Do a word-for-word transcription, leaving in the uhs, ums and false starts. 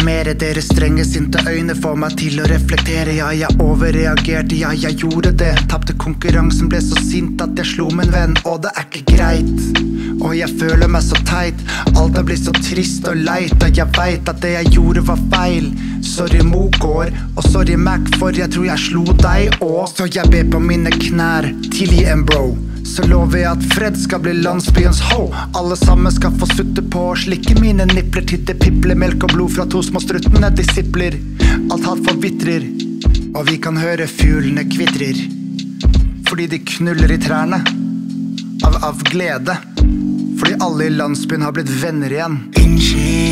mer. Deres strenge, sinte øyne får meg til å reflektere. Ja, jeg overreagerte, ja, jeg gjorde det. Tappte konkurransen, ble så sint at jeg slo min venn. Og det er ikke greit, og jeg føler meg så teit. Alt er blitt så trist og leit, og jeg vet at det jeg gjorde var feil. Sorry Mokår, og sorry Mac, for jeg tror jeg slo deg også. Så jeg ber på mine knær, tilgi en bro. Så lover jeg at Fred skal bli landsbyens ho. Alle sammen skal få sutte på og slikke mine nippler til det pipler. Melk og blod fra to små struttene disipler. Alt hat forvitrer, og vi kan høre fuglene kvitrer. Fordi de knuller i trærne av, av glede. Fordi alle i landsbyen har blitt venner igjen. Unnskyld.